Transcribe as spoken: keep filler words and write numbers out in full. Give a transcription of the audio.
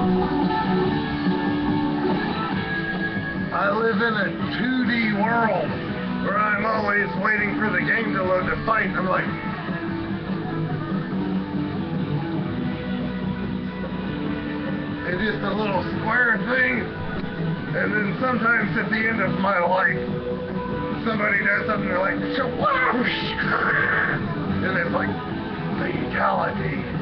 I live in a two D world where I'm always waiting for the game to load to fight. I'm like, it's just a little square thing, and then sometimes at the end of my life, somebody does something, they're like, and it's like, fatality.